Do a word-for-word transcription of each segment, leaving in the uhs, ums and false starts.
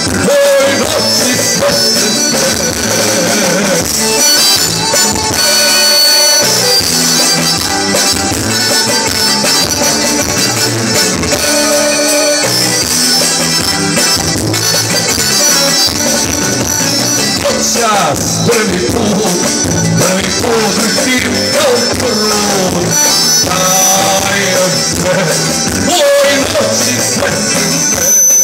oj noći svesne. Noćas prvi put, prvi put vidim kao prut. Dajem sve, oj noći svesne.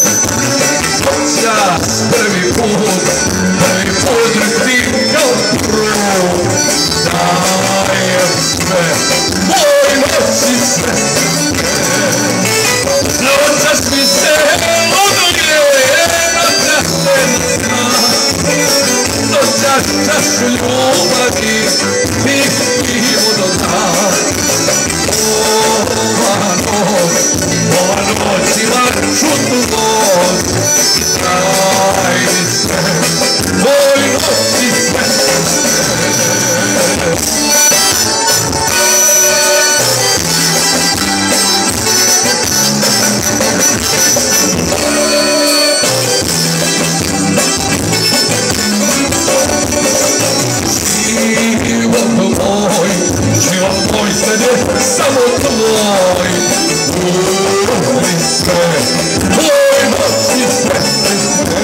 Noćas prvi put, prvi put vidim kao prut. Dajem sve, oj noći svesne. Noćas mi se odolje na čašena. Noćas čašu ljubavi mi pijemo do dna. Ova noć, ova noć ima čudnu noć. Daj mi sve, oj noći svesne. Život moj sad je samo tvoj. Uvoli sve, tvoj noći svesne.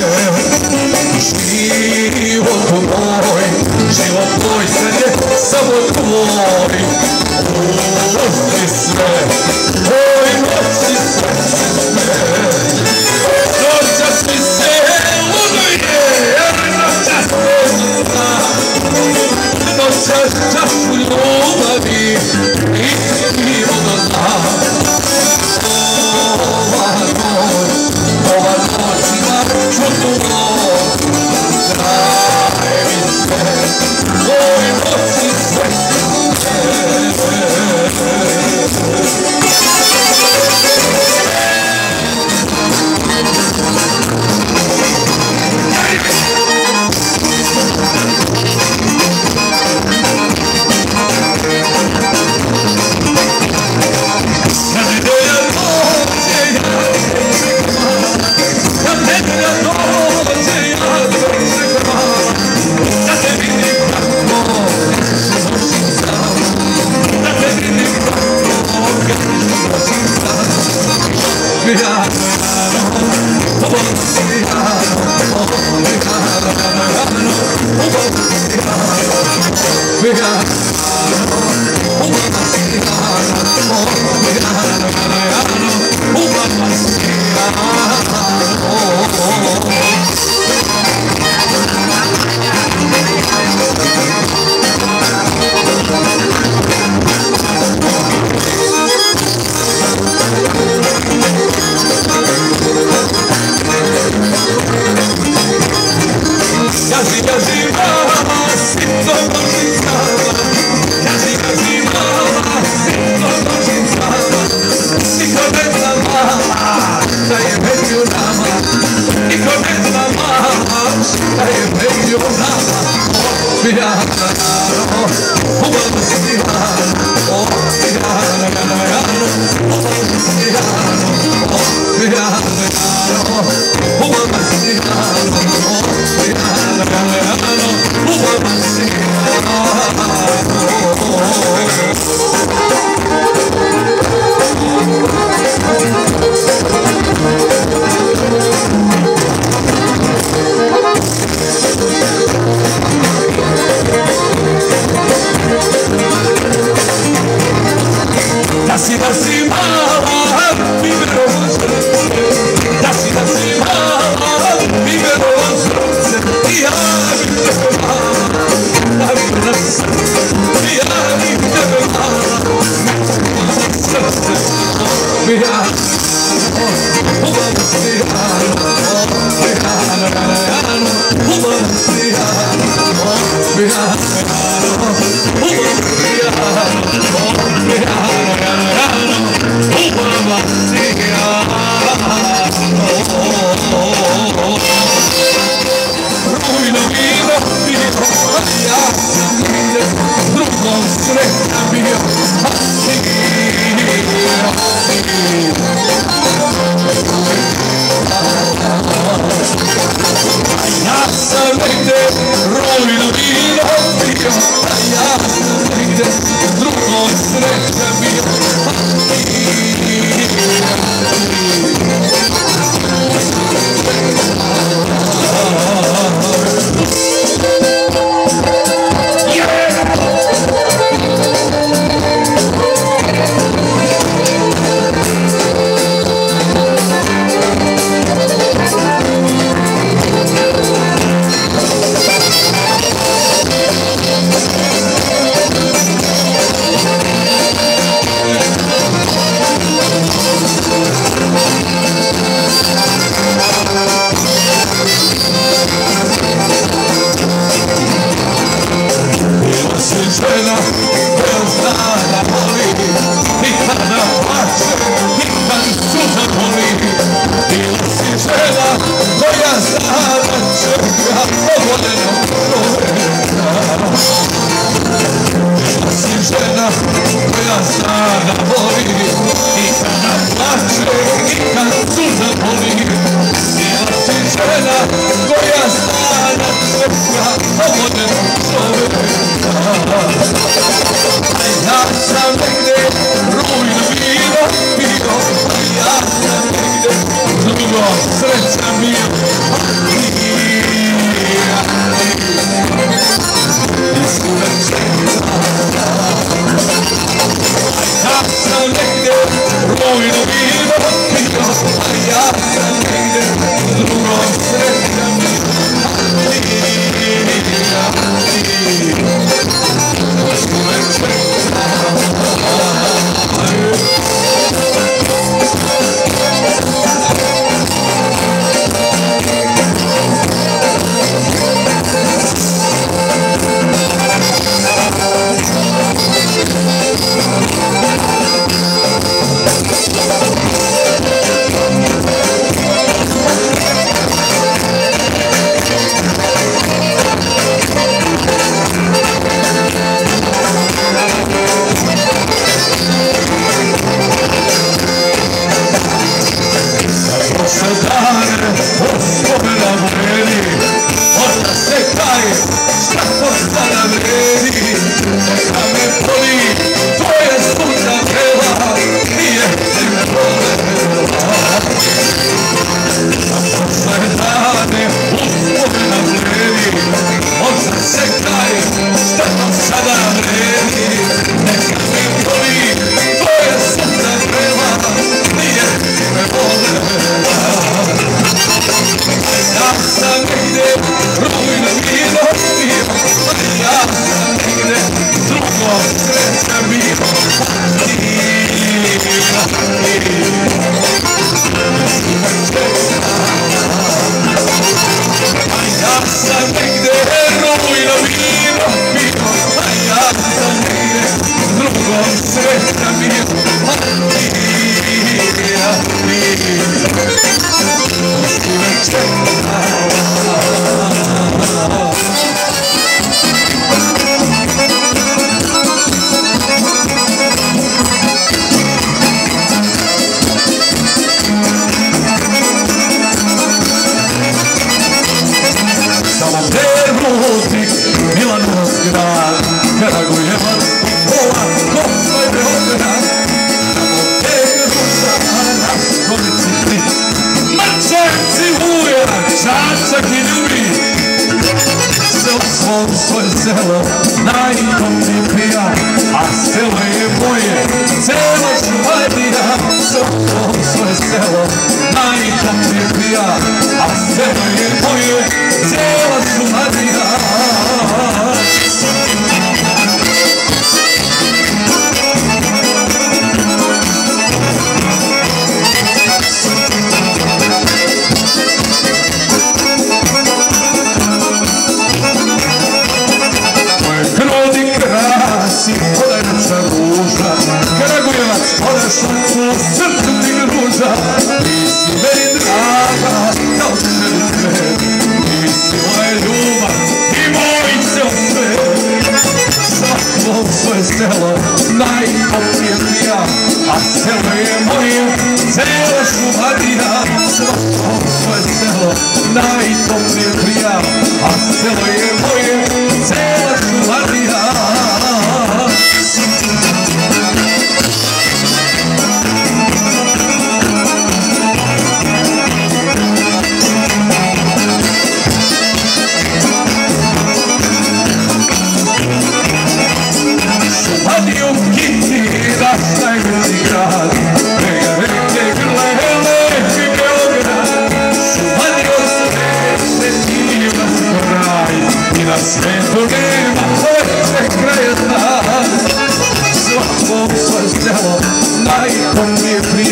Život moj, život moj sad je samo tvoj. Uvoli sve, tvoj noći svesne. Noćas mi se luduje, jer noćas ne zna. Noćas čašu ljubavi mi pijemo do dna. Ova noć, ova noć ima čudnu noć. Daj mi sve, oj noći svesne. žena koja zna da voli i kada plače i kad suza boli. Bila si žena koja zna da čeka ovdje čovjeka. A ja sam negdje rujno vino pio, a ja sam negdje drugo sreća mio. Ja sam negdje rujno vino pio, a ja sam negdje drugo sreća mio.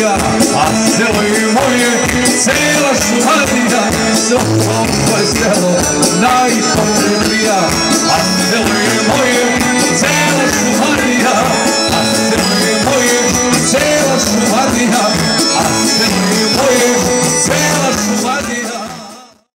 Cela Šumadija, svako svoje selo,